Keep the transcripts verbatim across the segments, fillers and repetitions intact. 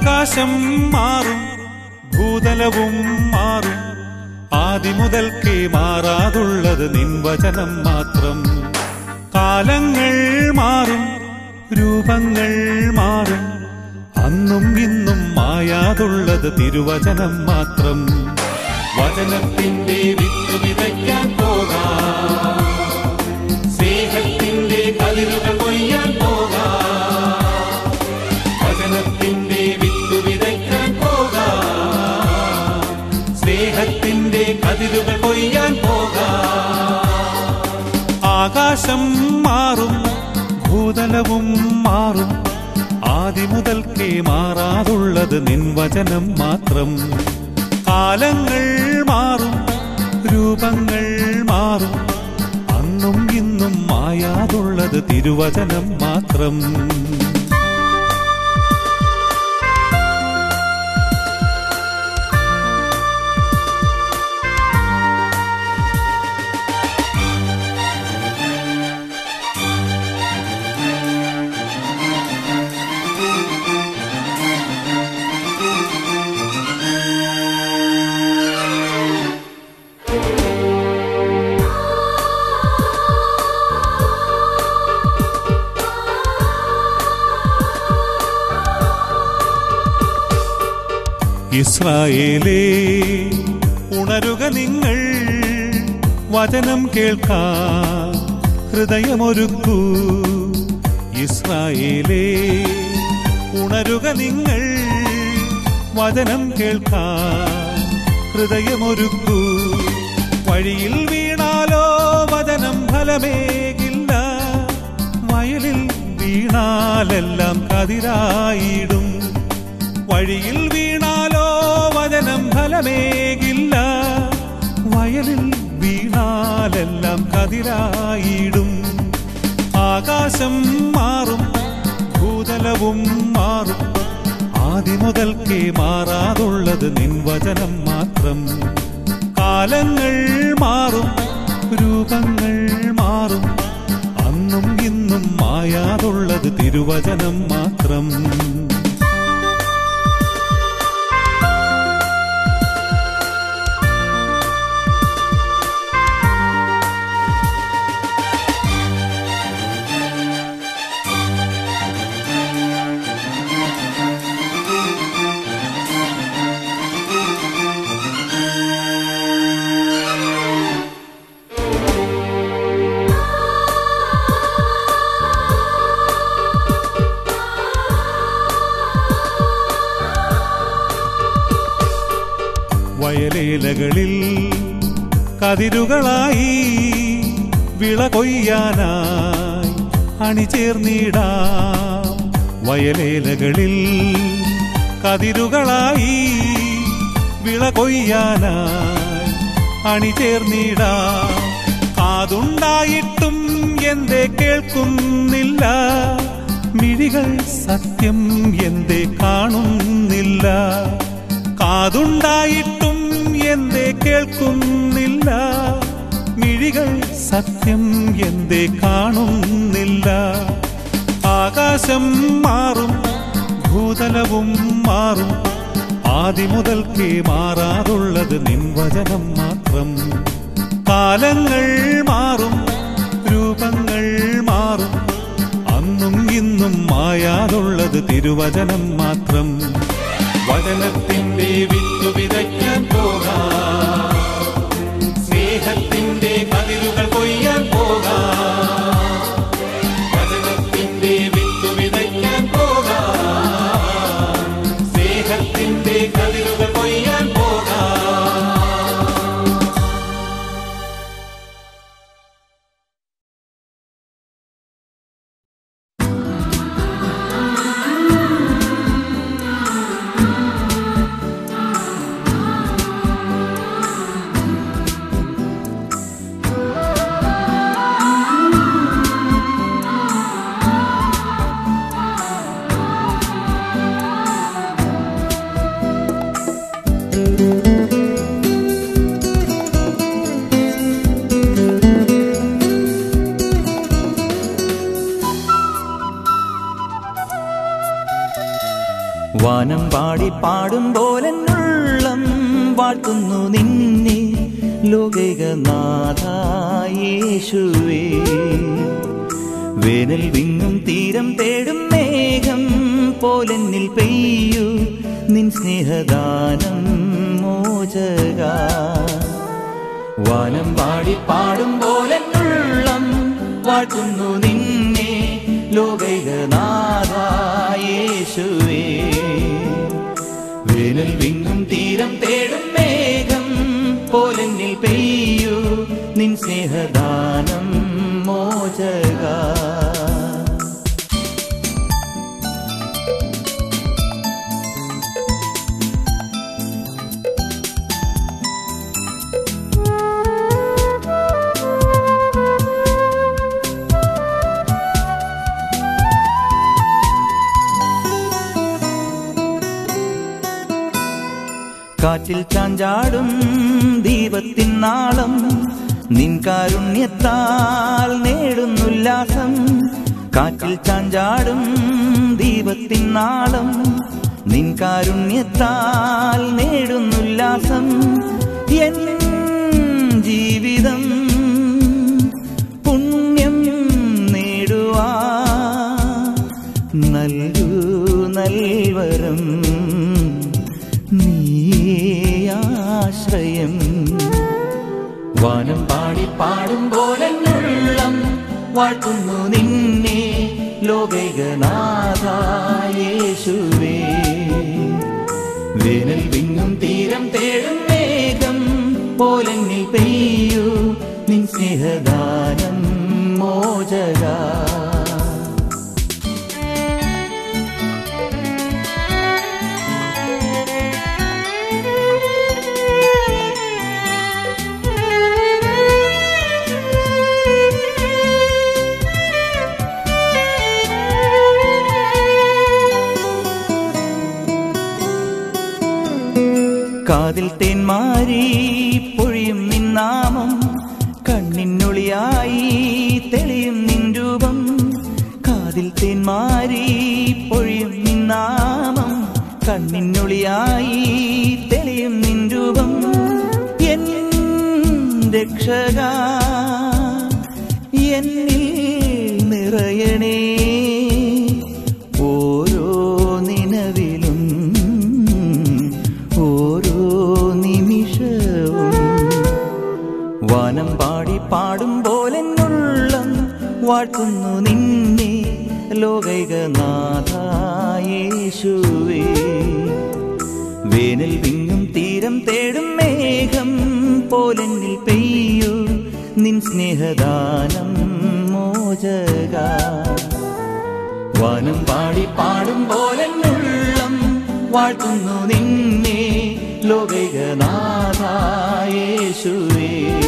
ആകാശം മാറും, ഭൂതലവും മാറും, ആദിമുതൽക്കേ മാറാതുള്ളത് നിൻ വചനം മാത്രം. കാലങ്ങൾ മാറും, രൂപങ്ങൾ മാറും, അന്നും ഇന്നും മായാതുള്ളത് തിരുവചനം മാത്രം. വചനത്തിന്റെ വിത്ത് വിതയ്ക്കാൻ പോകാം, സ്നേഹത്തിന്റെ കതിരുകൾ കൊയ്യാൻ പോകാം. വചനത്തിന്റെ വിത്ത് വിതയ്ക്കാൻ പോകാം, സ്നേഹത്തിന്റെ കതിരുകൾ കൊയ്യാൻ പോകാം. ആകാശം മാറും, ഭൂതലവും മാറും, ആദിമുതൽക്കേ മാറാതുള്ളത് നിൻ വചനം മാത്രം. കാലങ്ങൾ മാറും, രൂപങ്ങൾ മാറും, അന്നും ഇന്നും മായാതുള്ളത് തിരുവചനം മാത്രം. ഇസ്രായേലേ ഉണരുക നിങ്ങൾ, വചനം കേൾക്കാൻ ഹൃദയമൊരുക്കൂ. ഇസ്രായേലേ ഉണരുക നിങ്ങൾ, വചനം കേൾക്കാൻ ഹൃദയമൊരുക്കൂ. വഴിയിൽ വീണാലോ വചനം ഫലമേകില്ല, വയലിൽ വീണാലെല്ലാം കതിരായിടും. വഴിയിൽ വീണാലോ വചനം ഫലമേകില്ല, വയലിൽ വീണാലെല്ലാം കതിരായിടും. ആകാശം മാറും, ഭൂതലവും മാറും, ആദിമുതൽക്കേ മാറാതുള്ളത് നിൻ വചനം മാത്രം. കാലങ്ങൾ മാറും, രൂപങ്ങൾ മാറും, അന്നും ഇന്നും മായാതുള്ളത് തിരുവചനം മാത്രം. വയലേലകളിൽ കതിരുകളായി വിള കൊയ്യാനായി അണിചേർന്നിടാം. വയലേലകളിൽ കതിരുകളായി വിള കൊയ്യാനായി അണിചേർന്നിടാം. കാതുണ്ടായിട്ടും എന്തേ കേൾക്കുന്നില്ല, മിഴികൾ സത്യം എന്തേ കാണുന്നില്ല. കാതുണ്ടായിട്ടും എന്തേ കേൾക്കുന്നില്ല, മിഴികൾ സത്യം എന്തേ കാണുന്നില്ല. ആകാശം മാറും, ഭൂതലവും മാറും, ആദിമുതൽക്കേ മാറാതുള്ളത് നിൻ വചനം മാത്രം. കാലങ്ങൾ മാറും, രൂപങ്ങൾ മാറും, അന്നും ഇന്നും മായാതുള്ളത് തിരുവചനം മാത്രം. വചനത്തിന്റെ വിത്ത് വിതയ്ക്കാൻ പോകാം, സ്നേഹത്തിന്റെ കതിരുകൾ കൊയ്യാൻ പോകാം. വചനത്തിന്റെ വിത്ത് വിതയ്ക്കാൻ പോകാം, സ്നേഹത്തിന്റെ കതിരുകൾ കൊയ്യാൻ പോകാം. Ah വാനം പാടി പാടും പോലെന്നുള്ളം വാഴ്ത്തുന്നു നിന്നെ ലോകൈകനാഥ യേശുവേ. വേനൽ വിങ്ങും തീരം തേടും മേഘം പോലെന്നിൽ പെയ്യൂ നിൻ സ്നേഹദാനം മോചക. വാനം പാടി പാടും പോലെന്നുള്ളം വാഴ്ത്തുന്നു നിന്നെ ലോകൈകനാഥ യേശുവേ. വേനൽ വിങ്ങും തീരം തേടും മേഘം പോലെന്നിൽ പെയ്യൂ നിൻ സ്നേഹദാനം മോചക. കാറ്റിൽ ചാഞ്ചാടും ദീപത്തിൻ നാളം നിൻ കാരുണ്യത്താൽ നേടുന്നുല്ലാസം. കാറ്റിൽ ചാഞ്ചാടും ദീപത്തിൻ നാളം നിൻ കാരുണ്യത്താൽ നേടുന്നുല്ലാസം. എൻ ജീവിതം പുണ്യം നേടുവാ നൽകൂ നൽവരം നീയാശ്രയം. വാനം പാടി പാടും പോലെന്നുള്ളം വാഴ്ത്തുന്നു നിന്നെ ലോകൈകനാഥ യേശുവേ. വേനൽ വിങ്ങും തീരം തേടും മേഘം പോലെന്നിൽ പെയ്യൂ നിൻ സ്നേഹദാനം മോചക. കാതിൽ തേന്മാരി പൊഴിയും നിന്നാമം കണ്ണിനൊളിയായി തെളിയും നിൻ രൂപം. കാതിൽ തേന്മാരി പൊഴിയും നിന്നാമം കണ്ണിനൊളിയായി തെളിയും നിൻ രൂപം. എൻ രക്ഷക എന്നിൽ നിറയണേ ഓരോ നിലവിലും ഓരോ നിമിഷവും. വാനം പാടി പാടും പോലെന്നുള്ളം വാഴ്ത്തുന്നു നിന്നെ ലോകൈകനാഥ യേശുവേ. വേനൽ വിങ്ങും തീരം തേടും മേഘം പോലെന്നിൽ പെയ്യൂ നിൻ സ്നേഹദാനം മോചക. വാനം പാടി പാടും പോലെന്നുള്ളം വാഴ്ത്തുന്നു നിന്നെ ലോകൈകനാഥ യേശുവേ.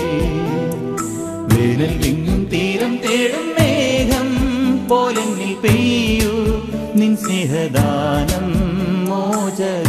വേനൽ വിങ്ങും തീരം തേടും മേഘം പോലെന്നിൽ പെയ്യൂ നിൻ സ്നേഹദാനം മോചക.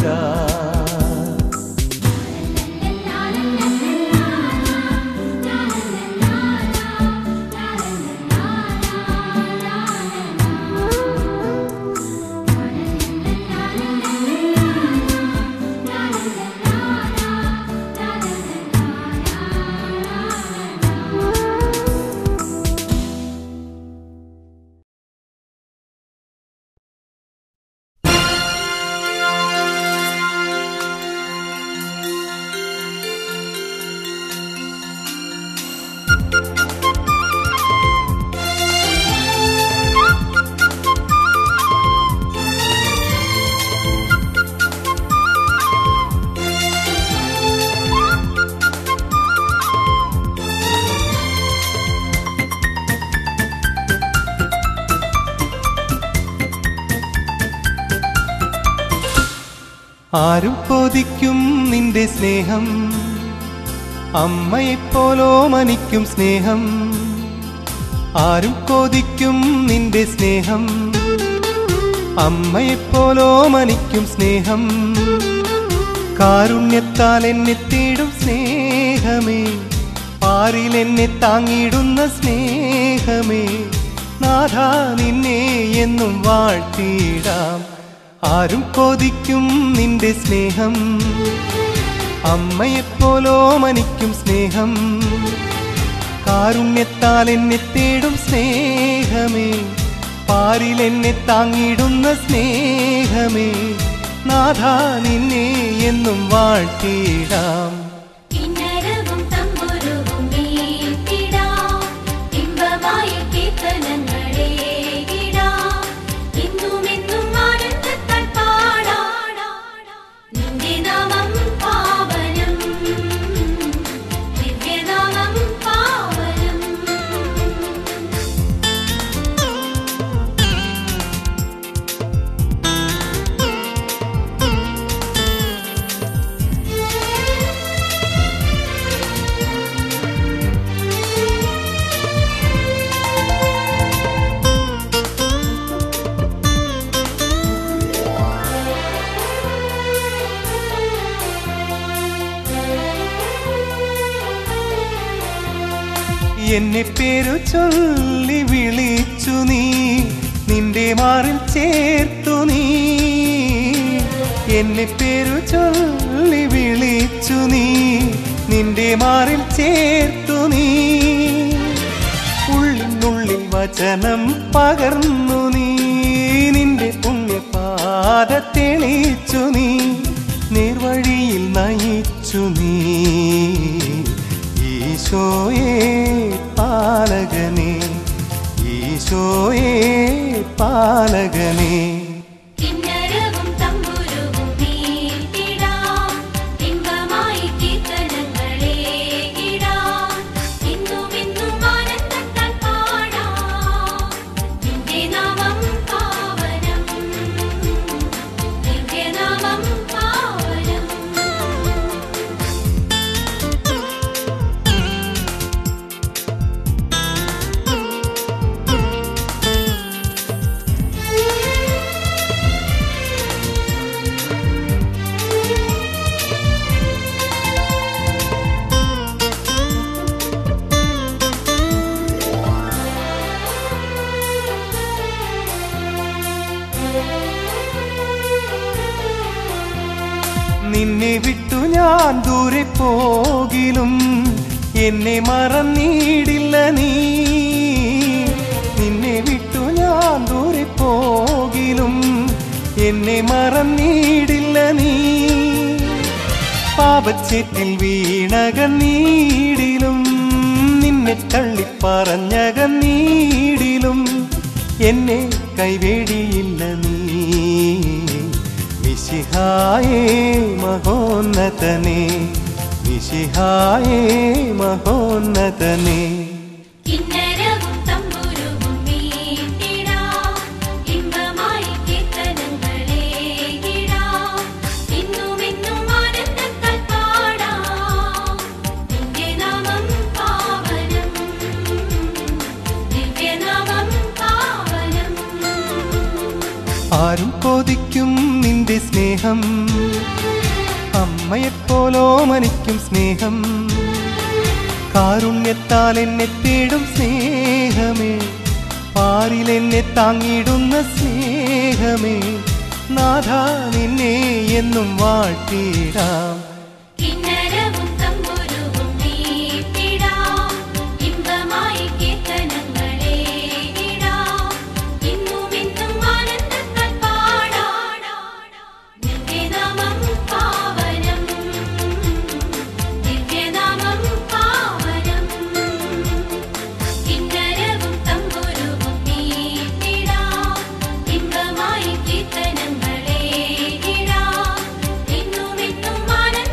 ആരും കൊതിക്കും നിന്റെ സ്നേഹം, അമ്മയെപ്പോലോ മനിക്കും സ്നേഹം. ആരും കൊതിക്കും നിന്റെ സ്നേഹം, അമ്മയെപ്പോലോ മനിക്കും സ്നേഹം. കാരുണ്യത്താൽ എന്നെ തേടും സ്നേഹമേ, ആരിൽ എന്നെ താങ്ങിടുന്ന സ്നേഹമേ. നാഥാ നിന്നെ എന്നും വാഴ്ത്തിടാം, ആരും കൊതിക്കും നിന്റെ സ്നേഹം, അമ്മയെപ്പോലോമനിക്കും സ്നേഹം. കാരുണ്യത്താൽ എന്നെ തേടും സ്നേഹമേ, പാരിൽ എന്നെ താങ്ങിടുന്ന സ്നേഹമേ, നാഥാ നിന്നെ എന്നും വാഴ്ത്തിടാം. എന്നെ പേരു ചൊല്ലി വിളിച്ചു നീ, നിന്റെ മാറിൽ ചേർത്തു നീ. എന്നെ പേരു ചൊല്ലി വിളിച്ചു നീ, നിന്റെ മാറിൽ ചേർത്തു നീ. ഉള്ളിനുള്ളിൽ വചനം പകർന്നു നീ, നിന്റെ പുണ്യപാത തെളിച്ചു നീ. നേർവഴിയിൽ നയിച്ചു നീ, ഈശോയേ പാലകനേ, ഈശോയേ പാലകനേ. നിന്നെ വിട്ടു ഞാൻ ദൂരെ പോകിലും എന്നെ മറന്നിടില്ല നീ. നിന്നെ വിട്ടു ഞാൻ ദൂരെ പോകിലും എന്നെ മറന്നിടില്ല നീ. പാപച്ചേറ്റിൽ വീണകന്നീടിലും നിന്നെ തള്ളിപ്പറഞ്ഞകന്നീടിലും എന്നെ കൈവേടിയില്ല നീ. മിശിഹായേ മഹോന്നതനേ, മിശിഹായേ മഹോന്നതനേ. ആരും കൊതിക്കും നിന്റെ സ്നേഹം, അമ്മയെപ്പോലോമനിക്കും സ്നേഹം. കാരുണ്യത്താൽ എന്നെ തേടും സ്നേഹമേ, പാരിൽ എന്നെ താങ്ങിടുന്ന സ്നേഹമേ, നാഥാ നിന്നെ എന്നും വാഴ്ത്തിടാം. ിന്നും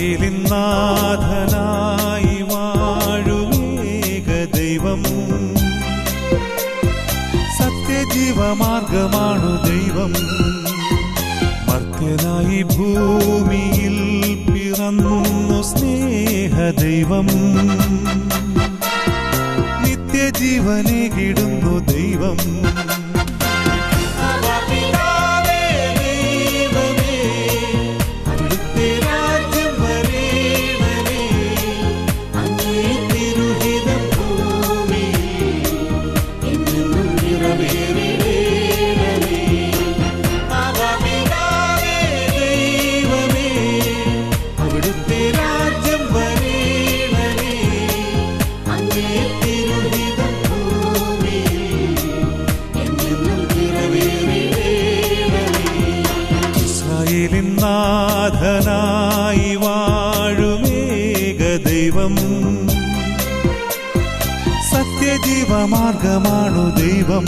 ഇസ്രായേലിൻ നാഥനായി വാഴുമേക ദൈവം, സത്യജീവമാർഗമാണു ദൈവം. മർത്യനായി ഭൂമിയിൽ പിറന്നു സ്നേഹദൈവം, നിത്യജീവനേകിടുന്നു ദൈവം. നാഥനായി വാഴുമേക ദൈവം, സത്യജീവമാർഗമാണു ദൈവം.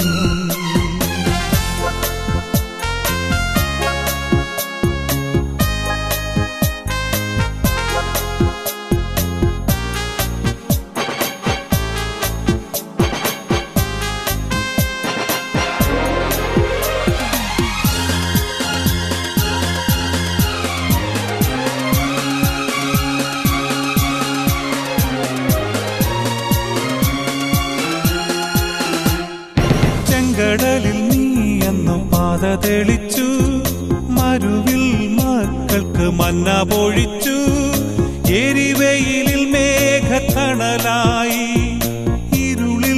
കടലിൽ നീ എന്നും പാത തെളിച്ചു, മരുവിൽ മക്കൾക്ക് മന്ന പൊഴിച്ചു. എരിവെയിലിൽ മേഘത്തണലായി, ഇരുളിൽ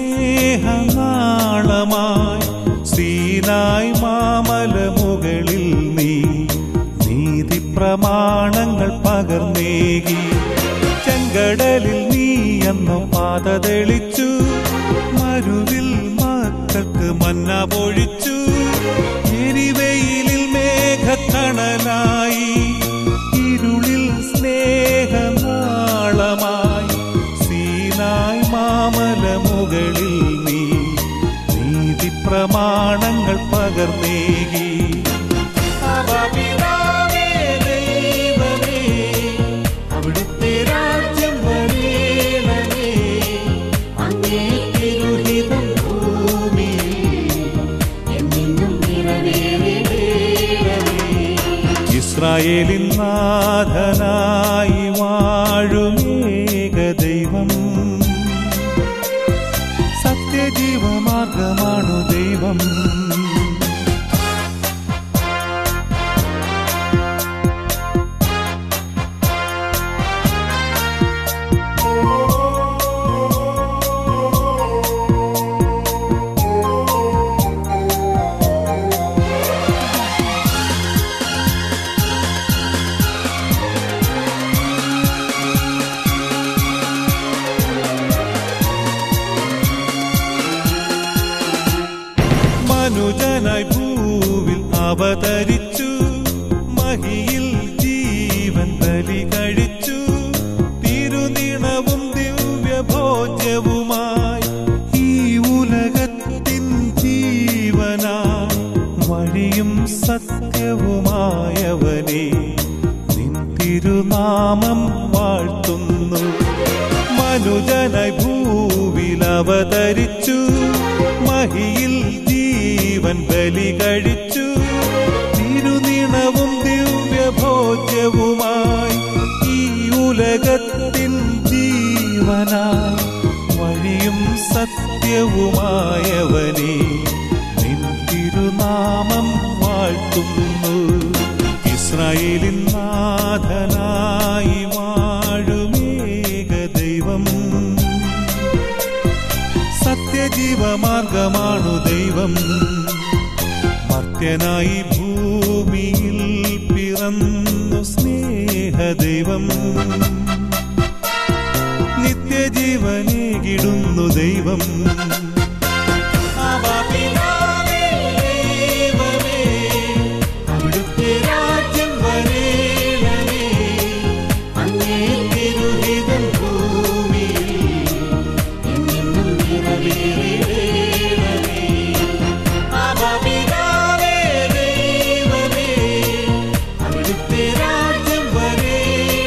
സ്നേഹനാളമായി. സീനായ് മാമല മുകളിൽ നീ നീതി പ്രമാണങ്ങൾ പകർന്നേകി. ചെങ്കടലിൽ നീ എന്നും പാത തെളിച്ചു, മരുവിൽ മക്കൾക്ക് മന്ന പൊഴിച്ചു. എരിവെയിലിൽ മേഘത്തണലായി, ഇരുളിൽ സ്നേഹനാളമായി. സീനായ് മാമല മുകളിൽ നീ നീതി പ്രമാണങ്ങൾ പകർന്നേകി. അവിടുത്തെ രാജ്യം വരേണമേ, അങ്ങേ തിരുഹിതം ഇസ്രായേലിൻ നാഥനായി വാഴുമേക ദൈവം, സത്യജീവമാർഗമാണു ദൈവം. മനുജനായി ഭൂവിൽ അവതരിച്ചു, മഹിയിൽ ജീവൻ ബലി കഴിച്ചു. തിരുനിണവും ദിവ്യഭോജ്യവുമായി ഈ ഉലകത്തിൻ ജീവനായി, വഴിയും സത്യവുമായവനെ നിൻ തിരുനാമം വാഴ്ത്തുന്നു. മനുജനായി ഭൂവിൽ അവതരിച്ചു, മഹിയിൽ ജീവൻ ബലി കഴിച്ചു. തിരുനിണവും ദിവ്യഭോജ്യവുമായി ഈ ഉലകത്തിൻ ജീവനായി, വഴിയും സത്യവുമായവനെ നിൻ തിരുനാമം വാഴ്ത്തുന്നു. ഇസ്രായേലിൻ നാഥനായി വാഴുമേക ദൈവം, സത്യജീവമാർഗമാണു ദൈവം. മർത്യനായി ഭൂമിയിൽ പിറന്നു സ്നേഹദൈവം, നിത്യജീവനേകിടുന്നു ദൈവം. അവിടുത്തെ രാജ്യം വരേണമേ, അങ്ങേ തിരുഹിതം ഭൂമിയിൽ എന്നും നിറവേറണമേ. അവിടുത്തെ രാജ്യം വരേണമേ,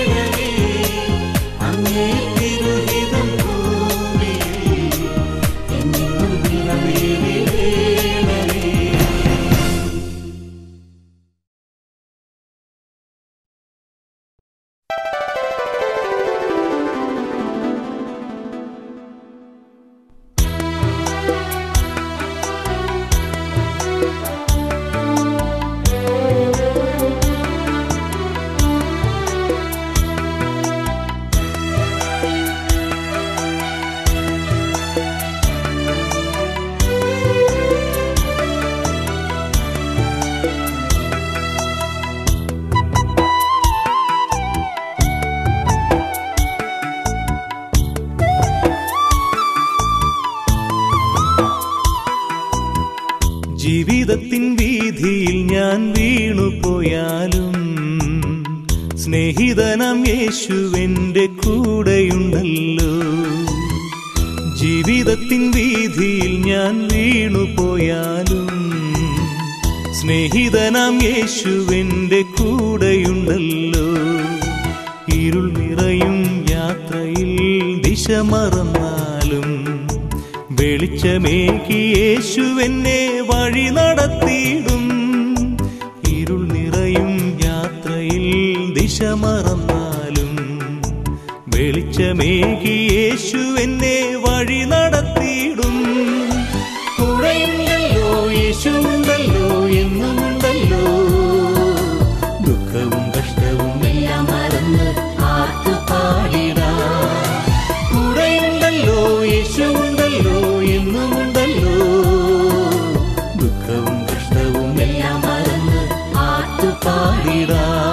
ജീവിതത്തിൻ വീതിയിൽ ഞാൻ വീണുപോയാലും സ്നേഹിതനാം യേശുവെന്റെ കൂടെയുണ്ടല്ലോ. ജീവിതത്തിൻ വീതിയിൽ ഞാൻ വീണുപോയാലും സ്നേഹിതനാം യേശുവെന്റെ കൂടെയുണ്ടല്ലോ. ഇരുൾ നിറയും യാത്രയിൽ ദിശ മറന്നാലും വെളിച്ചമേകി യേശുവെന്നെ വഴി നടത്തിയിടും. ഇരുൾ നിറയും യാത്രയിൽ ദിശ മറന്നാലും വെളിച്ചമേകി യേശുവെന്നെ വഴി നടത്തിയിടും. കൂടെയുണ്ടല്ലോ യേശുണ്ടല്ലോ എന്നുമുണ്ടല്ലോ. ദുഃഖവും കഷ്ടവും എല്ലാം മറന്ന് ആർത്തു പാടിടാം. കൂടെയുണ്ടല്ലോ യേശുണ്ടല്ലോ എന്നുമുണ്ടല്ലോ. ദുഃഖവും കഷ്ടവും എല്ലാം മറന്ന് ആർത്തു പാടിടാം.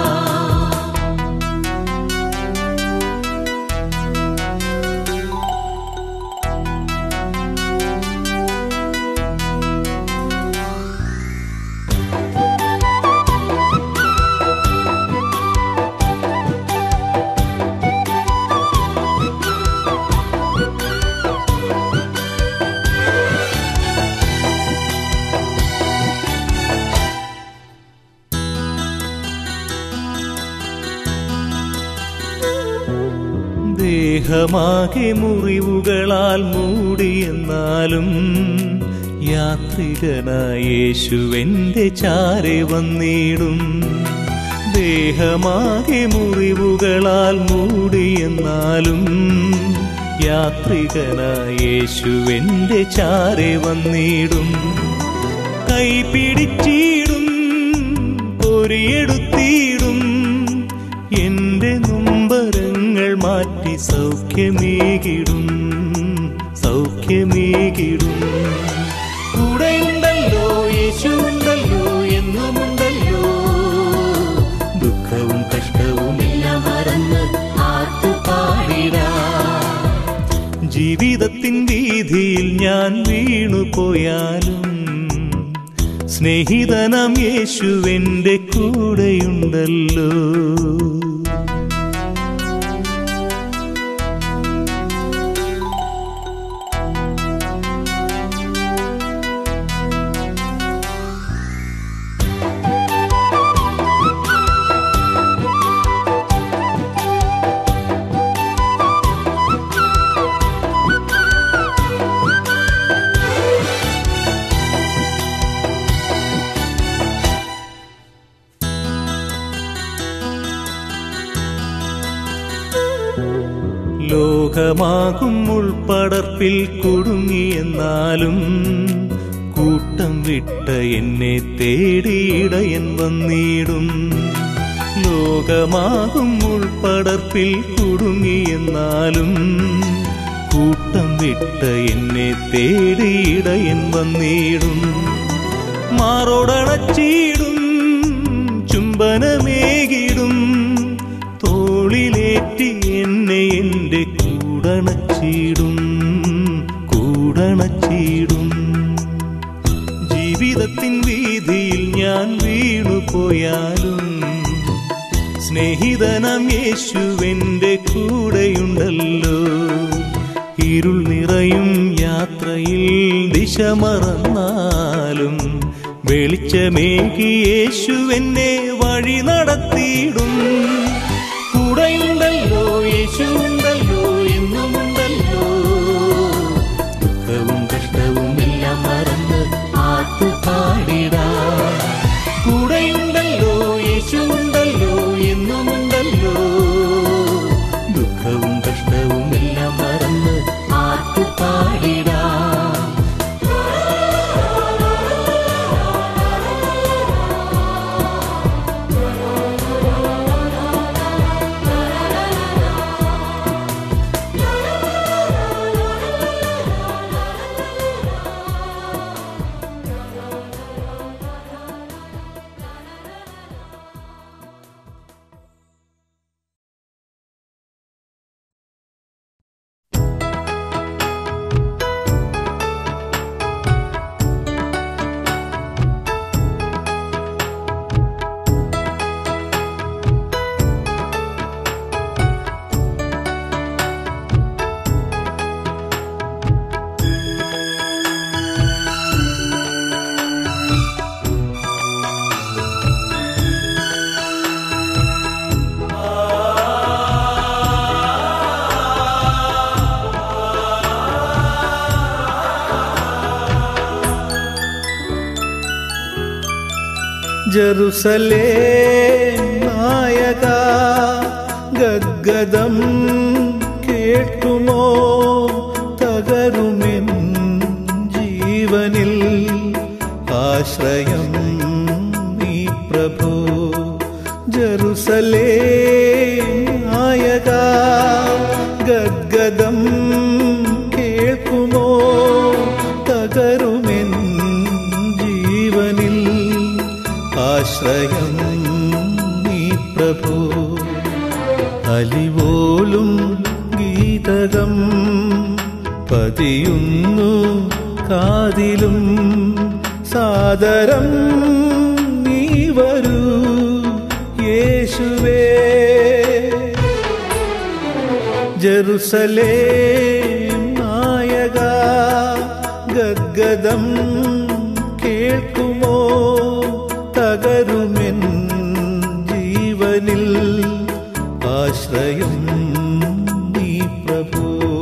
ദേഹമാകെ മുറിവുകളാൽ മൂടിയെന്നാലും യാത്രികനായ യേശുവെന്റെ ചാരെ വന്നിടും. ദേഹമാകെ മുറിവുകളാൽ മൂടിയെന്നാലും യാത്രികനായ യേശുവെന്റെ ചാരെ വന്നിടും. കൈപിടിച്ചിടും പൊരിയെടുത്തിടും. എന്റെ നൊമ്പരങ്ങൾ മാറ്റി സൗഖ്യമേകിടും സൗഖ്യമേകിടും. കൂടെയുണ്ടല്ലോ യേശുണ്ടല്ലോ എന്നുമുണ്ടല്ലോ. ദുഃഖവും കഷ്ടവും എല്ലാം മറന്ന് ആർത്തു പാടിടാം. ജീവിതത്തിൻ വീതിയിൽ ഞാൻ വീണുപോയാലും സ്നേഹിതനാം യേശുവെന്റെ കൂടെയുണ്ടല്ലോ. ലോകമാകും ഉൾപ്പടർപ്പിൽ കുടുങ്ങിയെന്നാലും കൂട്ടം വിട്ട എന്നെ തേടിയിടയൻ വന്നിടും. ലോകമാകും ഉൾപ്പടർപ്പിൽ കുടുങ്ങിയെന്നാലും കൂട്ടം വിട്ട എന്നെ തേടിയിടയൻ വന്നിടും. മാറോടണച്ചിടും ചുംബനമേകിടും. തോളിലേറ്റി എന്നെ എന്റെ കൂടണച്ചിടും കൂടണച്ചിടും. ജീവിതത്തിൻ വീതിയിൽ ഞാൻ വീണുപോയാലും സ്നേഹിതനാം യേശുവെന്റെ കൂടെയുണ്ടല്ലോ. ഇരുൾ നിറയും യാത്രയിൽ ദിശ മറന്നാലും വെളിച്ചമേകി യേശുവെന്നെ വഴി നടത്തിയിടും. കൂടെയുണ്ടല്ലോ യേശുണ്ടല്ലോ എന്നുമുണ്ടല്ലോ. ദുഃഖവും കഷ്ടവും എല്ലാം മറന്ന് ആർത്തു പാടിടാം. കൂടെയുണ്ടല്ലോ യേശുണ്ടല്ലോ എന്നുമുണ്ടല്ലോ. ദുഃഖവും കഷ്ടവും എല്ലാം മറന്ന് ആർത്തു പാടിടാം. ജെറുസലേം നായക ഗദ്ഗദം കേൾക്കുമോ തകരുമെൻ ജീവനിൽ ആശ്രയം നീ പ്രഭു ജെറുസലേം നായക ഗദ്ഗദം കേൾക്കുമോ തകരുമെൻ ജീവനിൽ ആശ്രയം നീ പ്രഭു അലിവോലും ഗീതകം പതിയുന്നു കാതിലും സാദരം നീ വരൂ യേശുവേ ജെറുസലേം നായക ഗദ്ഗദം കേൾക്കുമോ തകരുമെൻ ജീവനിൽ ആശ്രയം നീ പ്രഭു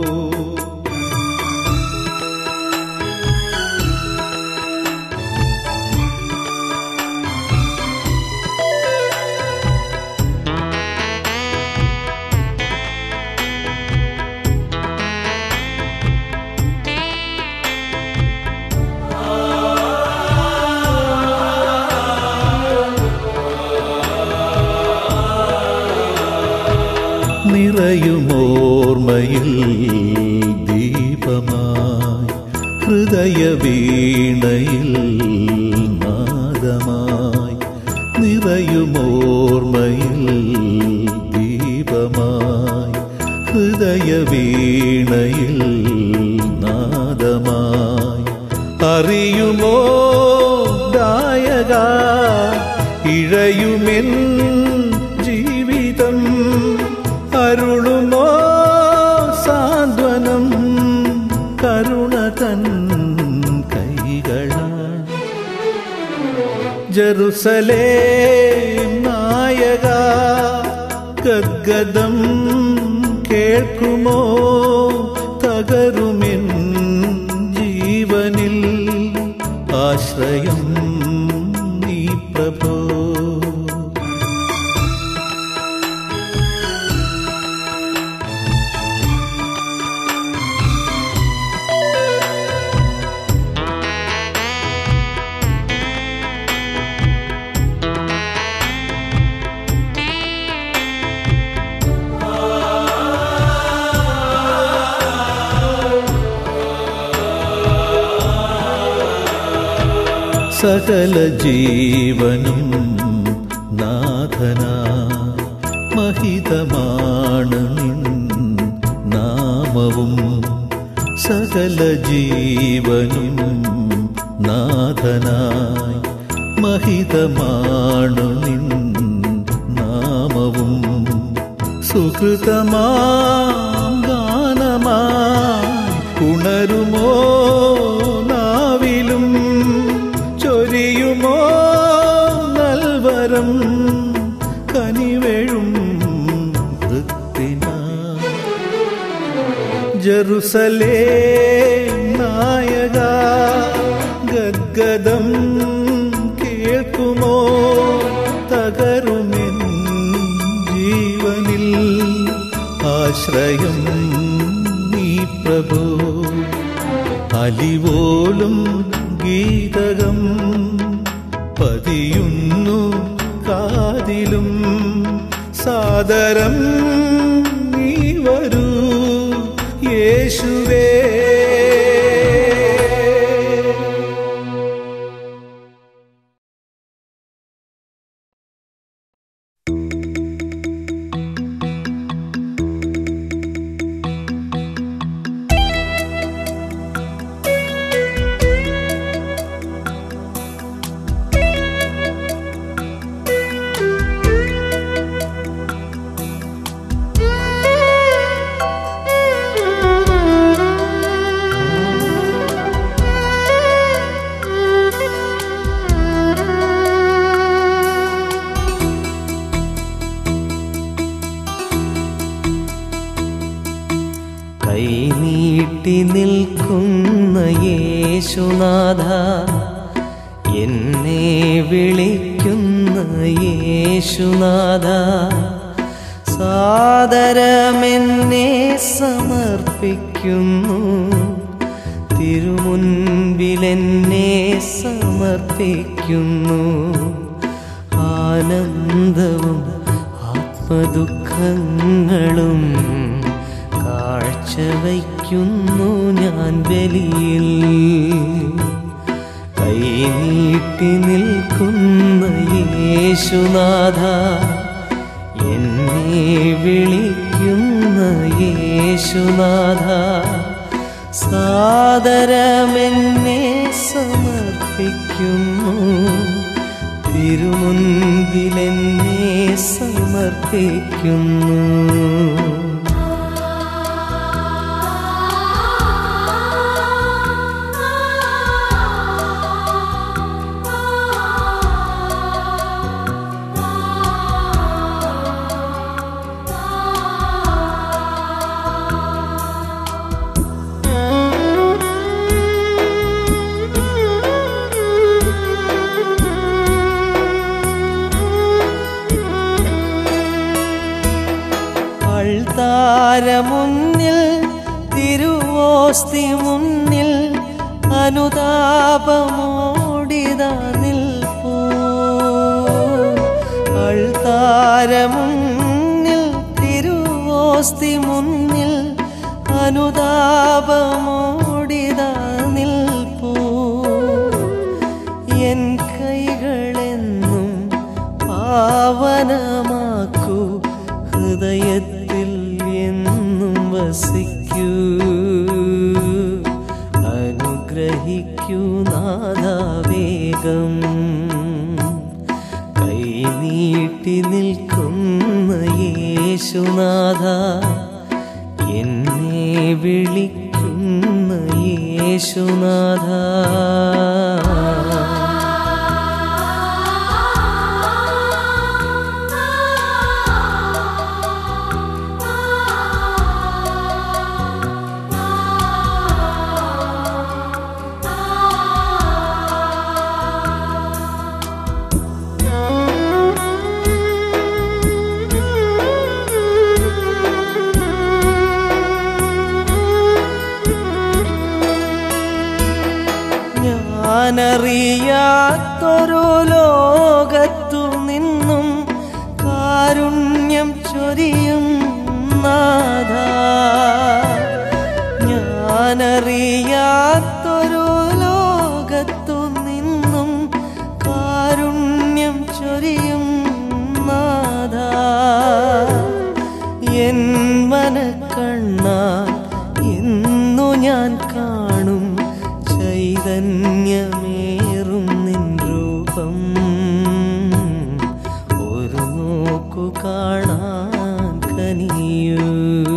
നിറയുമോർമ്മയിൽ ദീപമായി ഹൃദയവീണയിൽ നാദമായി നിറയുമോർമ്മയിൽ ദീപമായി ഹൃദയവീണയിൽ നാദമായി അറിയുമോ ഗായക ഇഴയുമെൻ ജീവിതം അരുളുമോ സാന്ത്വനം കരുണ തൻ കൈകളാൽ ജെറുസലേം നായക ഗദ്ഗദം കേൾക്കുമോ തകരുമെൻ ജീവനിൽ ആശ്രയം നീ പ്രഭു സകല ജീവനും നാഥനായി മഹിതമാണ് നിൻ നാമവും സകല ജീവനും നാഥനായി മഹിതമാണ് നിൻ നാമവും സുഹൃതമാം ഗാനമായി ഉണരുമോ നാവിലും ചൊരിയുമോ നൽവരം കനിവേഴും വൃത്തിനായി ജെറുസലേം നായക ഗദ്ഗദം കേൾക്കുമോ തകരുമെൻ ജീവനിൽ ആശ്രയം നീ പ്രഭു അലിവോലും ഗീതകം പതിയുന്നു കാതിലും സാദരം നീ വരൂ യേശുവേ കൈനീട്ടി നിൽക്കുന്ന യേശുനാഥ എന്നെ വിളിക്കുന്നു യേശുനാഥ സാദരമെന്നെ സമർപ്പിക്കുന്നു തിരുമുൻപിലെന്നെ സമർപ്പിക്കുന്നു ആനന്ദവും ആത്മദുഃഖങ്ങളും കാഴ്ചവയ്ക്കുന്നു ഞാൻ ബലിയിൽ കൈനീട്ടി നിൽക്കുന്ന യേശുനാഥ എന്നെ വിളിക്കുന്ന യേശുനാഥ സാദരമെന്നെ സമർപ്പിക്കുന്നു തിരുമുൻപിലെന്നെ സമർപ്പിക്കുന്നു മുന്നിൽ തിരുവോസ്തി മുന്നിൽ അനുതാപമോടിതാ നിൽപ്പൂ അൾത്താര മുന്നിൽ തിരുവോസ്തി മുന്നിൽ അനുതാപമോടിതാ നിൽപ്പൂ എൻ കൈകളെന്നും പാവനമാക്കൂ ഹൃദയത്തിൽ എന്നും വസിക്കൂ അനുഗ്രഹിക്കൂ നാദാവേഗം കൈനീട്ടി നിൽക്കുന്ന യേശുനാഥ എന്നെ വിളിക്കുന്ന യേശുനാഥ ഞാനറിയാത്തൊരു ലോകത്തു നിന്നും കാരുണ്യം ചൊരിയും നാഥ ഞാനറിയാത്തൊരു ലോകത്തു നിന്നും കാരുണ്യം ചൊരിയും നാഥ എൻ മനക്കണ്ണാൽ ഇന്നു ഞാൻ കാണും ചൈതന്യമേറും നിൻ രൂപം ഒരു നോക്കു കാണാൻ കനിയൂ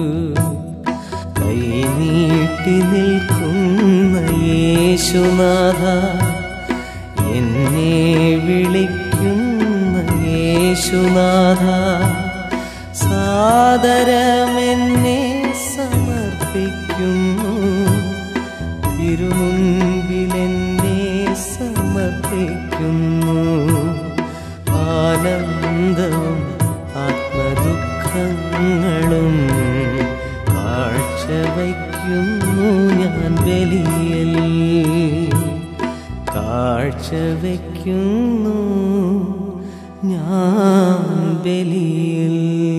കൈനീട്ടി നിൽക്കുന്ന യേശുനാഥ എന്നെ വിളിക്കുന്ന യേശുനാഥ സാദരമെന്നെ സമർപ്പിക്കുന്നു തിരുമുൻപിലെന്നെ സമർപ്പിക്കുന്നു ആനന്ദവും ആത്മദുഃഖങ്ങളും കാഴ്ചവയ്ക്കുന്നു ഞാൻ ബലിയിൽ കാഴ്ചവയ്ക്കുന്നു ഞാൻ ബലിയിൽ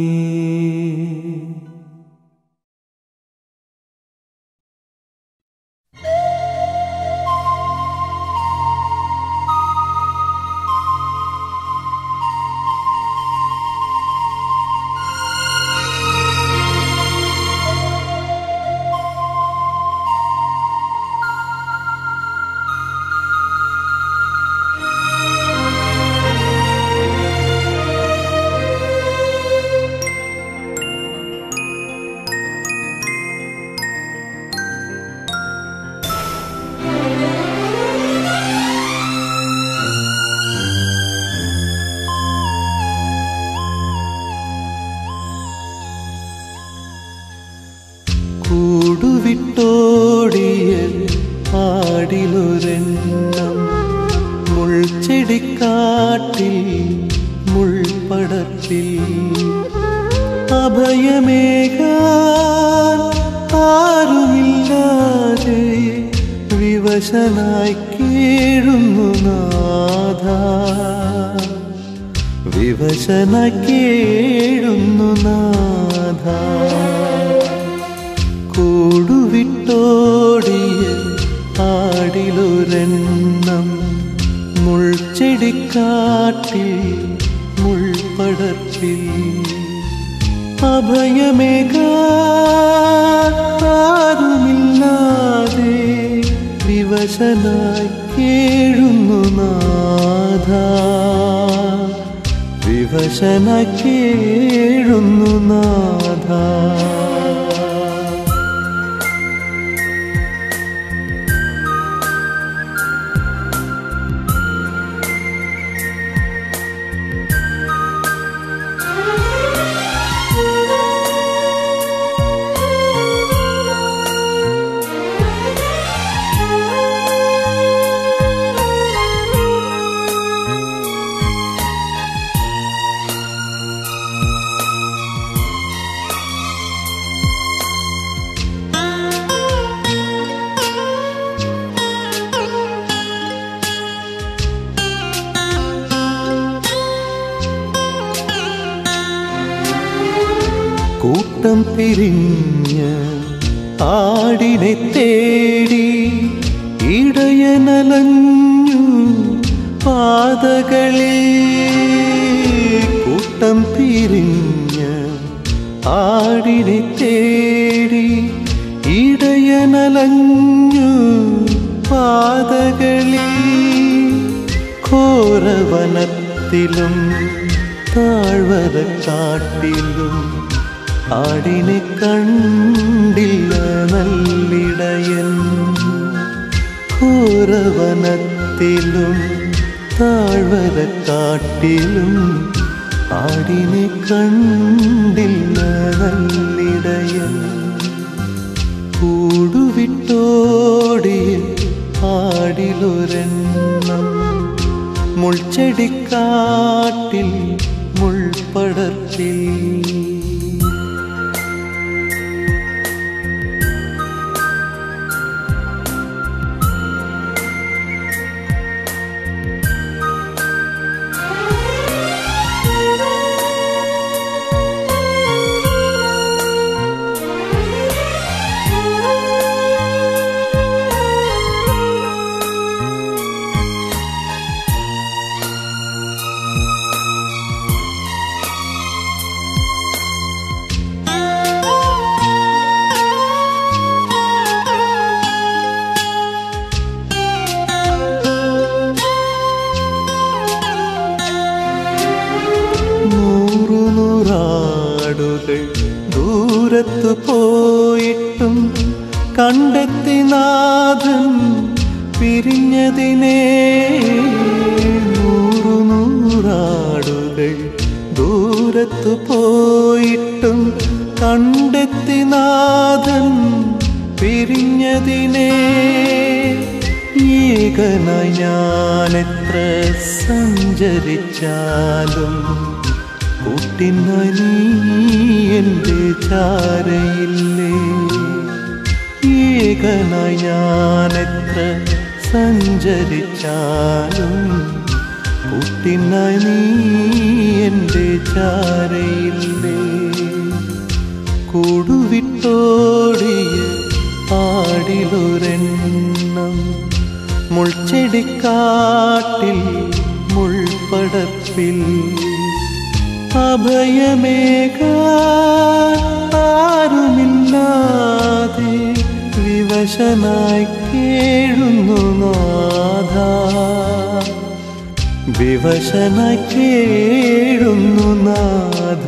കൂടുവിട്ടോടിയ ആടിലൊരെണ്ണം മുൾച്ചെടിക്കാട്ടിൽ പടർപ്പിൽ അഭയമേകാൻ ആരുമില്ലാതെ വിവശനായി കേഴുന്നു നാഥ, വിവശനായി കേഴുന്നു നാഥ. കൂടുവിട്ടോടിയ ആടിലൊരെണ്ണം മുൾച്ചെടിക്കാട്ടിൽ മുൾപടർപ്പിൽ അഭയമേകാരുമില്ലാതെ വിവശനായി കേഴുന്നു നാഥ, വിവശനായി കേഴുന്നു നാഥ. കൂട്ടം പിരിഞ്ഞ് ആടിനെ തേടി ഇടയനലഞ്ഞു പാതകളിൽ. കൂട്ടം പിരിഞ്ഞ് ആടിനെ തേടി ഇടയനലഞ്ഞു പാതകളിൽ. ഘോരവനത്തിലും താഴ്വരക്കാട്ടിലും ആടിനെ കണ്ടില്ല നല്ലിടയൻ. ഘോരവനത്തിലും താഴ്വരക്കാട്ടിലും ആടിനെ കണ്ടില്ല നല്ലിടയൻ. കൂടുവിട്ടോടിയ ആടിലൊരെണ്ണം മുൾച്ചെടിക്കാട്ടിൽ മുൾപടർപ്പിൽ നൂറാടുകൾ ദൂരത്തു പോയിട്ടും കണ്ടെത്തി നാഥൻ പിരിഞ്ഞതിനെ. നൂറു നൂറാടുകൾ ദൂരത്തു പോയിട്ടും കണ്ടെത്തി നാഥൻ പിരിഞ്ഞതിനെ. ഏകനായി ഞാനെത്ര സഞ്ചരിച്ചാലും കൂട്ടിനായി നീ എൻ്റെ ചാരയില്ലേ. ഏകനായി ഞാനെത്ര സഞ്ചരിച്ചാലും കൂട്ടിനായി നീ എൻ്റെ ചാരയില്ലേ. കൂടുവിട്ടോടിയ ആടിലൊരെണ്ണം മുൾച്ചെടിക്കാട്ടിൽ മുൾപടർപ്പിൽ അഭയമേകാൻ ആരുമില്ലാതെ വിവശനായി കേഴുന്നു നാഥ, വിവശനായി കേഴുന്നു നാഥ.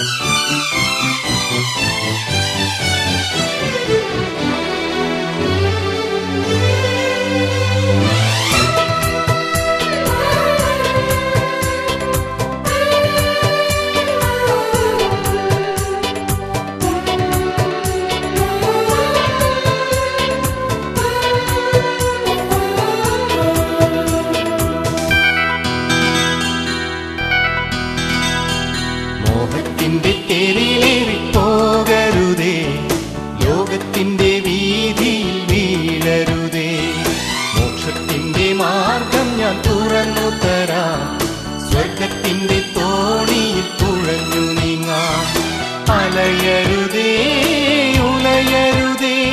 മോഹത്തിന്റെ തേരിലേറി പോകരുതേ, ലോകത്തിന്റെ വീതിയിൽ വീഴരുതേ. മോക്ഷത്തിന്റെ മാർഗം ഞാൻ തുറന്നു തരാം, സ്വർഗത്തിന്റെ തോണിയിൽ തുഴഞ്ഞു നീങ്ങാം. അലയരുതേ ഉലയരുതേ,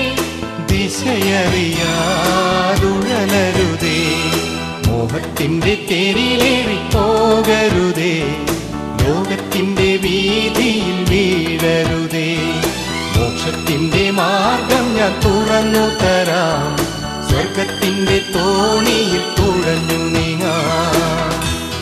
ദിശയറിയാതുഴലരുതേ. മോഹത്തിന്റെ തേരിലേറി പോകരുതേ, ലോകത്തിന്റെ വീതിയിൽ വീഴരുതേ. മോക്ഷത്തിന്റെ മാർഗം ഞാൻ തുറന്നു തരാം, സ്വർഗത്തിന്റെ തോണിയിൽ തുഴഞ്ഞു നീങ്ങാം.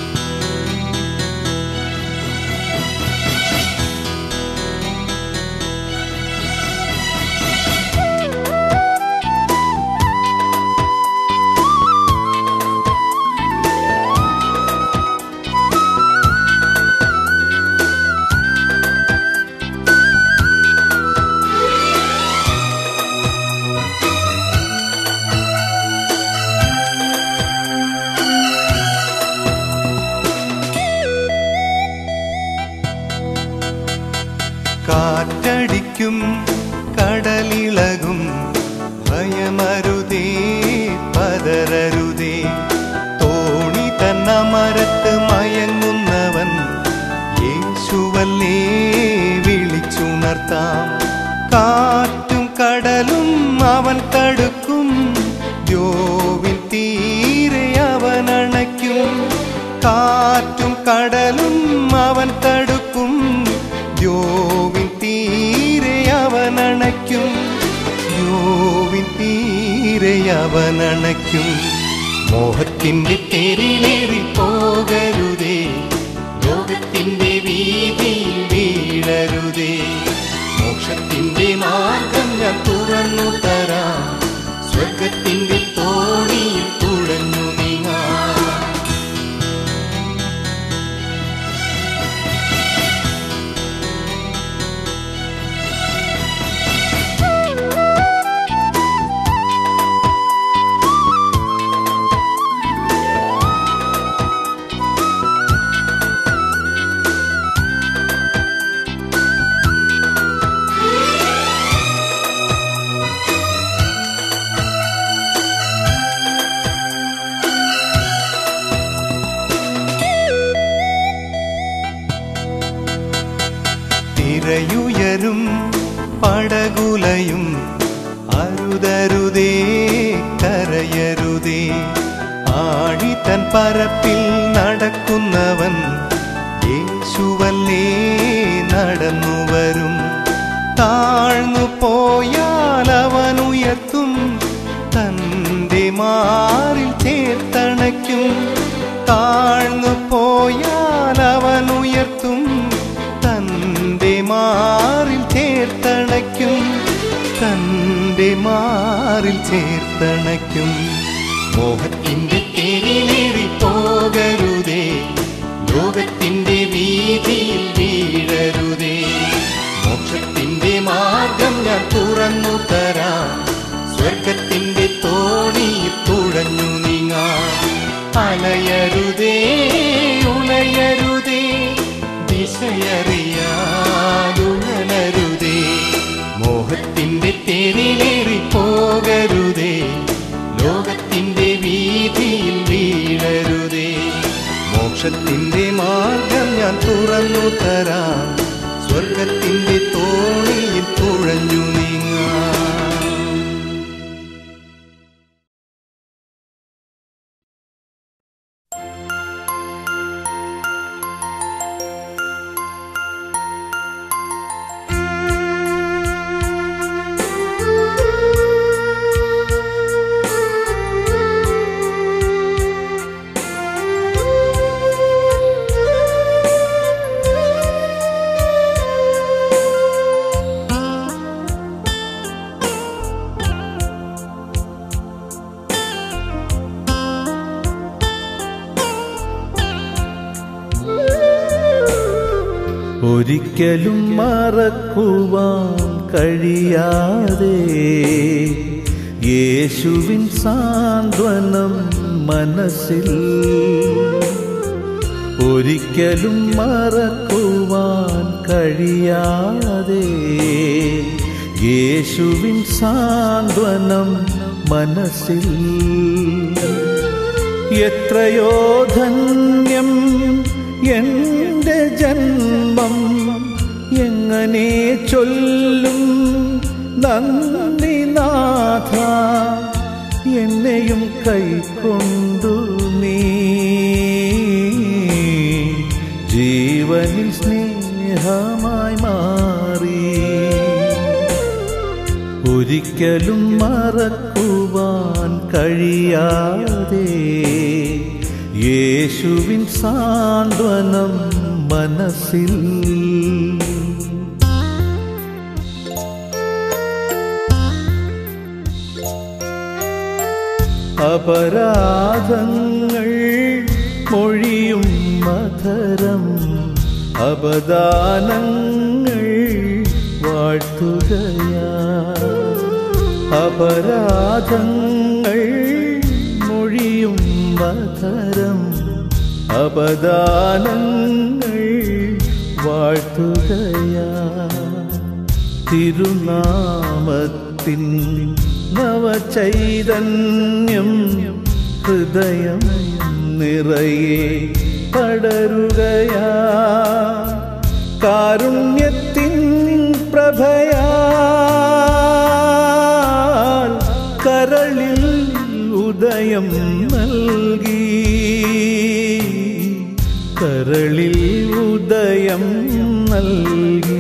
കാറ്റടിക്കും കടലിളകും, ഭയമരുതേ പതരരുതേ. തോണി തന്ന മരത്ത് മയങ്ങുന്നവൻ യേശുവല്ലേ വിളിച്ചുണർത്താം. കാറ്റും കടലും അവൻ തടുക്കും, ദ്യോവിൻ തീരെ അവൻ അണയ്ക്കും. കാറ്റും കടലും അവൻ തടുക്കും, ദ്യോവിൻ തീരെ അവൻ അണയ്ക്കും. ദ്യോവിൻ തീരെ അവൻ അണയ്ക്കും. മോഹത്തിന്റെ തേരിലേറി പോകരുതേ, ലോകത്തിന്റെ വീതിയിൽ വീഴരുതേ. മോക്ഷത്തിന്റെ മാർഗം ഞാൻ തുറന്നു തരാം, സ്വർഗത്തിന്റെ തോണിയിൽ തുഴഞ്ഞു നീങ്ങാം. തിരയുയരും പടകുലയും അരുതരുതേ കരയരുതേ. ആഴി തൻ പരപ്പിൽ നടക്കുന്നവൻ യേശുവല്ലേ നടന്നു വരും. താഴ്ന്നു പോയാൽ അവൻ ഉയർത്തും, തന്റെ മാറിൽ ചേർത്തണയ്ക്കും. താഴ്ന്നു പോയാൽ അവൻ ഉയർത്തും, തന്റെ മാറിൽ ചേർത്തണയ്ക്കും. തന്റെ മാറിൽ ചേർത്തണയ്ക്കും. മോഹത്തിന്റെ തേരിലേറി പോകരുതേ, ലോകത്തിന്റെ വീതിയിൽ വീഴരുതേ. മോക്ഷത്തിന്റെ മാർഗം ഞാൻ തുറന്നു തരാം, സ്വർഗത്തിന്റെ തോണിയിൽ തുഴഞ്ഞു നീങ്ങാം. അലയരുതേ ഉലയരുതേ, ദിശയറിയാതുഴലരുതേ. മോഹത്തിന്റെ തേരിലേറി പോകരുതേ, ലോകത്തിന്റെ വീതിയിൽ വീഴരുതേ. മോക്ഷത്തിന്റെ മാർഗം ഞാൻ തുറന്നു തരാം, സ്വർഗത്തിന്റെ തോണിയിൽ തുഴഞ്ഞു നീങ്ങാം. Thank you. ഒരിക്കലും മറക്കുവാൻ കഴിയാതെ യേശുവിൻ സാന്ത്വനം മനസ്സിൽ. ഒരിക്കലും മറക്കുവാൻ കഴിയാതെ യേശുവിൻ സാന്ത്വനം മനസ്സിൽ. എത്രയോ ധന്യം എൻ്റെ ജന്മം, എങ്ങനെ ചൊല്ലും നന്ദി നാഥ. എന്നെയും കൈക്കൊണ്ടു നീ ജീവനിൽ സ്നേഹമായി മാറി. ഒരിക്കലും മറക്കുവാൻ കഴിയാതെ യേശുവിൻ സാന്ത്വനം മനസ്സിൽ. അപരാധങ്ങൾ മൊഴിയും മധരം, അപദാനങ്ങൾ വാഴ്ത്തുകയാ. അപരാധങ്ങൾ മൊഴിയും മധരം, അപദാനങ്ങൾ വാഴ്ത്തുകയാ. തിരുനാമത്തിൻ നവചൈതന്യം ഹൃദയം നിറയെ പടരുകയാ. കാരുണ്യത്തിൻ പ്രഭയാൽ കരളിൽ ഉദയം നൽകി. കരളിൽ ഉദയം നൽകി.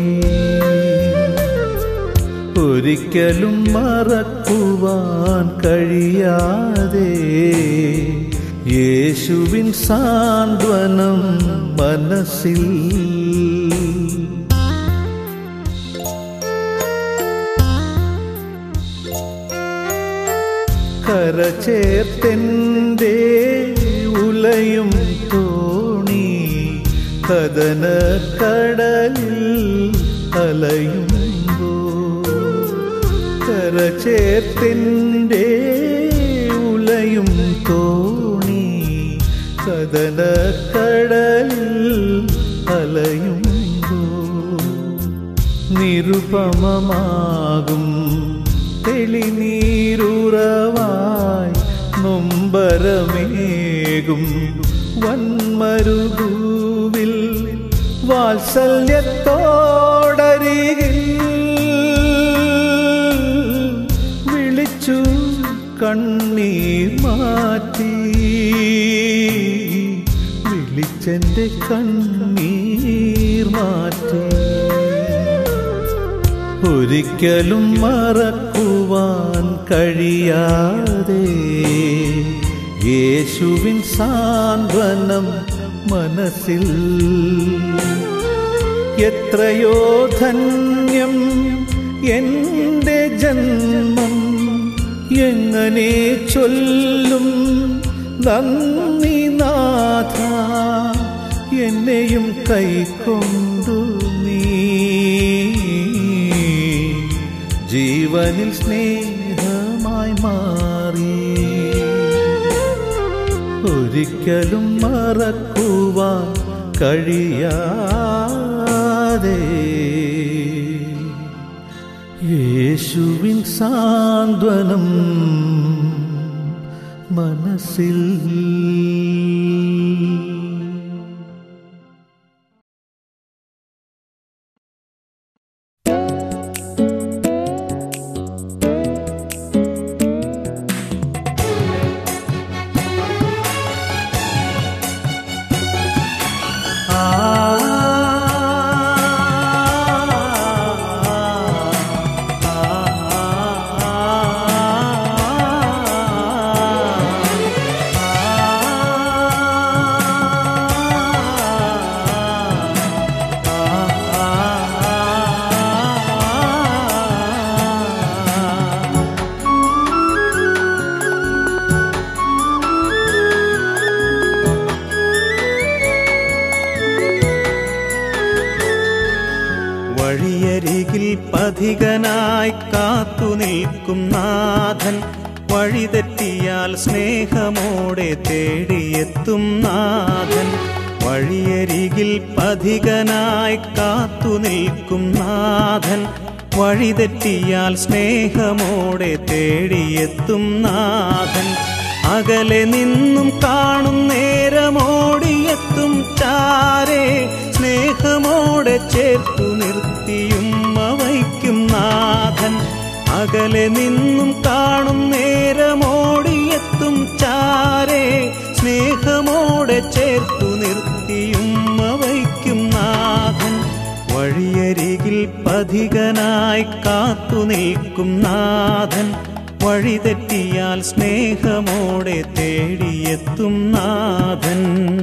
ഒരിക്കലും മറക്കുവാൻ കഴിയാതെ യേശുവിൻ സാന്ത്വനം മനസ്സിൽ. കരചേർത്തെൻ്റെ ഉലയും തോണി കദന കടലിൽ അലയുമ്പോ. കരചേർത്തെൻ്റെ ഉലയും തോണി കദന കടലിൽ അലയുമ്പോ. നിരുപമമാകും തെളിനീരുറവായി നൊമ്പരമേകും വന്മരുഭൂവിൽ വാത്സല്യത്തോടരികിൽ വിളിച്ചു കണ്ണീർ മാറ്റി. വിളിച്ചെൻ്റെ കണ്ണീർ മാറ്റി. ഒരിക്കലും മറക്കുവാൻ കഴിയാതെ യേശുവിൻ സാന്ത്വനം മനസ്സിൽ. എത്രയോ ധന്യം എൻ്റെ ജന്മം, എങ്ങനെ ചൊല്ലും നന്ദി നാഥ. എന്നെയും കൈക്കൊണ്ടു നീ ജീവനിൽ സ്നേഹമായി മാറി. ഒരിക്കലും മറക്കുവാൻ കഴിയാതെ യേശുവിൻ സാന്ത്വനം മനസ്സിൽ. ആ പഥികനായി കാത്തു നിൽക്കും നാഥൻ, വഴിതെറ്റിയാൽ സ്നേഹമോടെ തേടിയെത്തും നാഥൻ. വഴിയരികിൽ പഥികനായി കാത്തു നിൽക്കും നാഥൻ, വഴിതെറ്റിയാൽ സ്നേഹമോടെ തേടിയെത്തും നാഥൻ. അകലെ നിന്നും കാണും നേരമോടിയെത്തും ചാരേ, സ്നേഹമോടെ ചേർത്തു നിർത്തിയും വയ്ക്കും നാഥൻ. അകലെ നിന്നും കാണും നേരമോടിയെത്തും ചാരേ, സ്നേഹമോടെ ചേർത്തു നിർത്തിയും വയ്ക്കും നാഥൻ. വഴിയരികിൽ പഥികനായി കാത്തു നിൽക്കും നാഥൻ, വഴിതെറ്റിയാൽ സ്നേഹമോടെ തേടിയെത്തും നാഥൻ.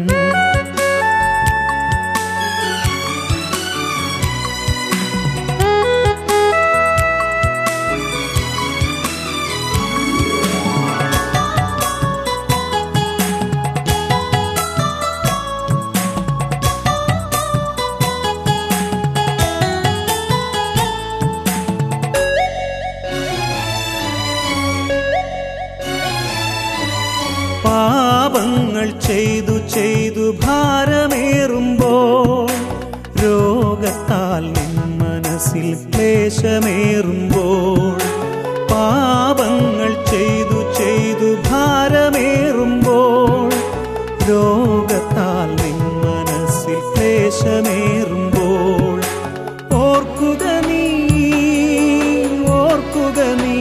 പാപങ്ങൾ ചെയ്തു ചെയ്തു ഭാരമേറുമ്പോൾ, രോഗത്താൽ നിൻ മനസ്സിൽ ക്ലേശമേറുമ്പോൾ, പാപങ്ങൾ ചെയ്തു ചെയ്തു ഭാരമേറുമ്പോൾ, രോഗത്താൽ നിൻ മനസ്സിൽ ക്ലേശമേറുമ്പോൾ, ഓർക്കുക നീ ഓർക്കുക നീ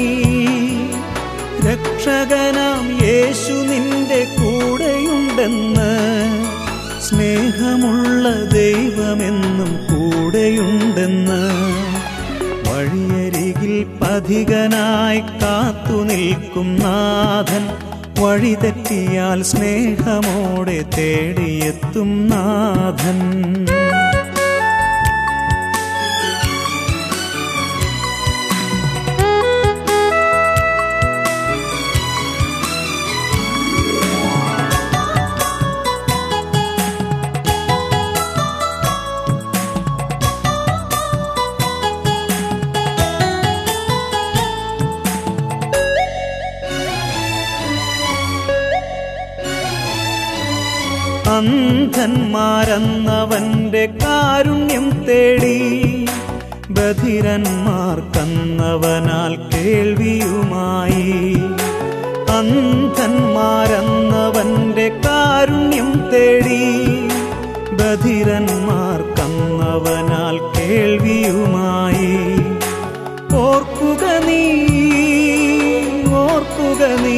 രക്ഷകനാം യേശു നിന്റെ കൂടെയുണ്ടെന്ന്, സ്നേഹമുള്ള ദൈവമെന്നും കൂടെയുണ്ടെന്ന്. വഴിയരികിൽ പഥികനായി കാത്തു നിൽക്കും നാഥൻ, വഴിതെറ്റിയാൽ സ്നേഹമോടെ തേടിയെത്തും നാഥൻ. അന്ധന്മാരെന്നവന്റെ കാരുണ്യം തേടി, ബധിരന്മാർക്കന്നവനാൽ കേൾവിയുമായി. അന്ധന്മാരെന്നവന്റെ കാരുണ്യം തേടി, ബധിരന്മാർക്കന്നവനാൽ കേൾവിയുമായി. ഓർക്കുക നീ ഓർക്കുക നീ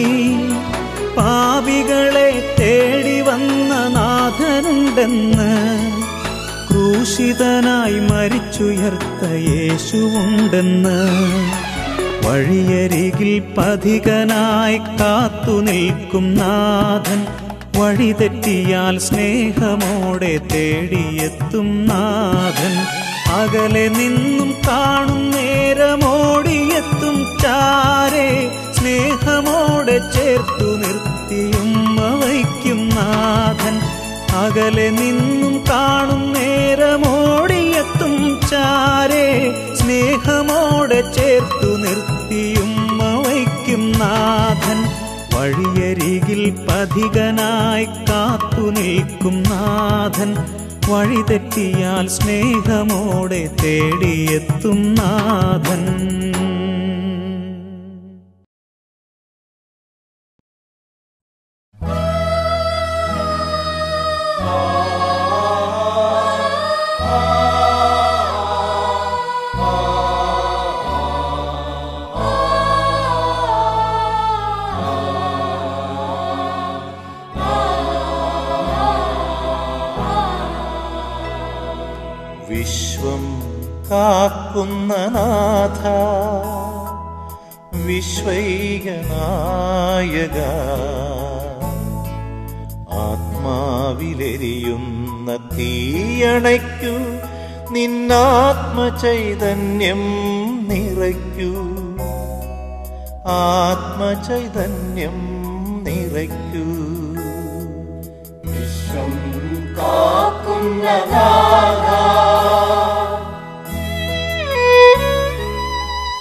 പാപികളെ തേടി വന്ന നാഥനുണ്ടെന്ന്, ക്രൂശിതനായി മരിച്ചുയർത്ത യേശുവുണ്ടെന്ന്. വഴിയരികിൽ പഥികനായി കാത്തു നിൽക്കും നാഥൻ, വഴിതെറ്റിയാൽ സ്നേഹമോടെ തേടിയെത്തും നാഥൻ. അകലെ നിന്നും കാണും നേരമോടിയെത്തും ചാരേ, സ്നേഹമോടെ ചേർത്തു നിർത്തിയും വയ്ക്കും നാഥൻ. അകലെ നിന്നും കാണും നേരമോടിയെത്തും ചാരേ, സ്നേഹമോടെ ചേർത്തു നിർത്തിയും വയ്ക്കും നാഥൻ. വഴിയരികിൽ പഥികനായി കാത്തു നിൽക്കും നാഥൻ, വഴിതെറ്റിയാൽ സ്നേഹമോടെ തേടിയെത്തും നാഥൻ. വിശ്വം കാക്കുന്ന നാഥ, വിശ്വൈകനായക, ആത്മാവിലെരിയുന്ന തീയണയ്ക്കൂ, നിന്നാത്മചൈതന്യം നിറയ്ക്കൂ, ആത്മചൈതന്യം നിറയ്ക്കൂ. വിശ്വം കാക്കുന്ന നാഥ,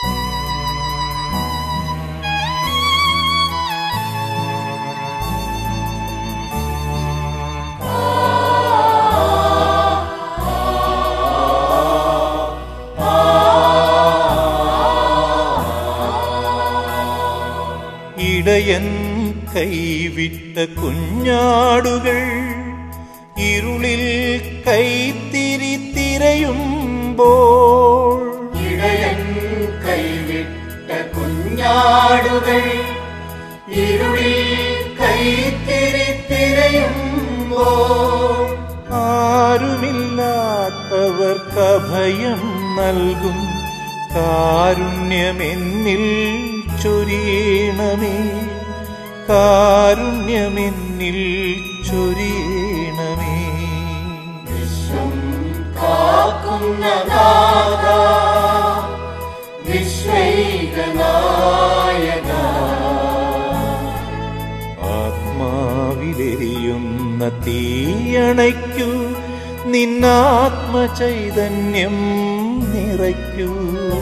ഇടയൻ കൈവിട്ട കുഞ്ഞാടുകൾ ഇരുളിൽ കൈത്തിരി തിരയുമ്പോൾ ഇടയൻ കൈവിട്ട കുഞ്ഞാടുകൾ ഇരുളിൽ കൈത്തിരി തിരയുമ്പോൾ ആരുമില്ലാത്തവർക്ക് അഭയം നൽകും കാരുണ്യമെന്നിൽ ചൊരിയണമേ കാരുണ്യമെന്നിൽ ചൊരിയണമേ വിശ്വം കാക്കുന്ന നാഥാ വിശ്വൈകനായക ആത്മാവിലെരിയുന്ന തീയണയ്ക്കൂ നിന്നാത്മചൈതന്യം നിറയ്ക്കൂ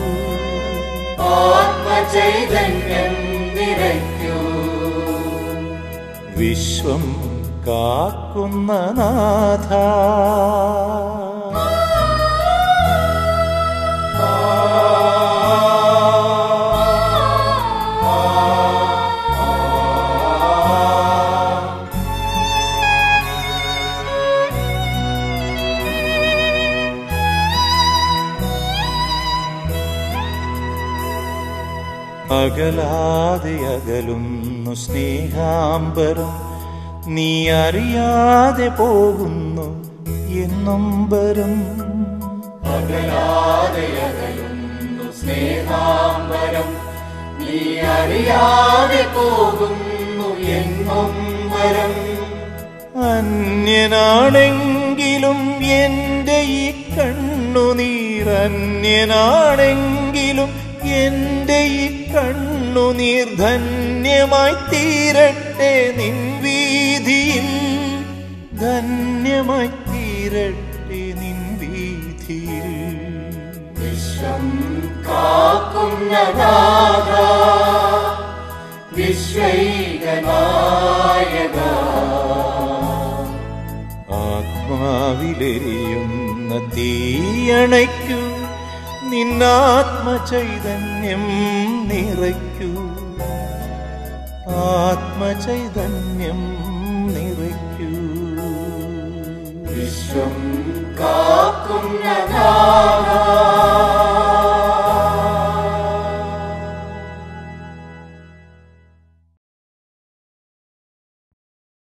ആത്മചൈതന്യം നിറയ്ക്കൂ വിശ്വം കാക്കുന്ന നാഥാ അകലാതെ അകലുന്നു സ്നേഹാംബരം നീ അറിയാതെ പോകുന്നു എന്നൊമ്പരം അകലാതെ അകലുന്നു സ്നേഹാംബരം നീ അറിയാതെ പോകുന്നു എന്നൊമ്പരം അന്യനാണെങ്കിലും എൻ്റെ ഈ കണ്ണുനീർ അന്യനാണെങ്കിലും എൻ്റെ ഈ കണ്ണുനീർ ധന്യമായി തീരട്ടെ നിൻ വീതിയിൽ ധന്യമായി തീരട്ടെ നിൻ വീതിയിൽ വിശ്വം കാക്കുന്ന നാഥാ വിശ്വൈകനായക ആത്മാവിലെരിയുന്ന തീയണയ്ക്കൂ നിന്നാത്മചൈതന്യം നിറയ്ക്കൂ ആത്മചൈതന്യം നിറയ്ക്കൂ വിശ്വം കാക്കുന്ന നാഥാ